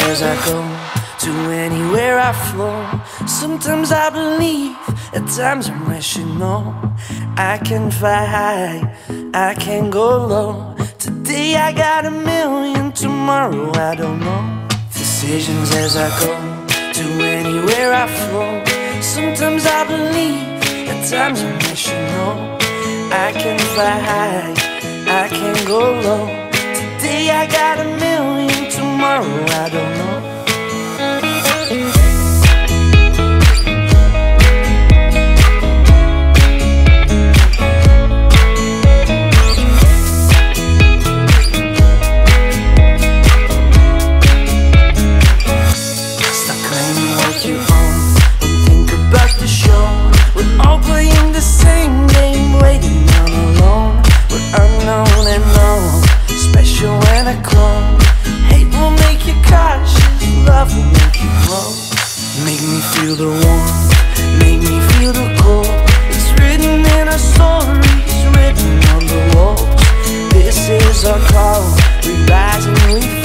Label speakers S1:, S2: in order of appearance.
S1: as I go, to anywhere I flow. Sometimes I believe, at times I'm rational. I can fly high, I can go low. Today I got a million, tomorrow I don't know. Decisions as I go, to anywhere I flow. Sometimes I believe, at times I'm rational. I can fly high, I can go low. Today I got a million, tomorrow I don't know. Stop claiming what you own and think about the show. We're all playing the same game, waiting on alone. We're unknown and known, special when I clone. Hate will make you cautious, love will make you grow. Make me feel the warmth, make me feel the cold. It's written in our stories, written on the walls. This is our call, we rise and we fall.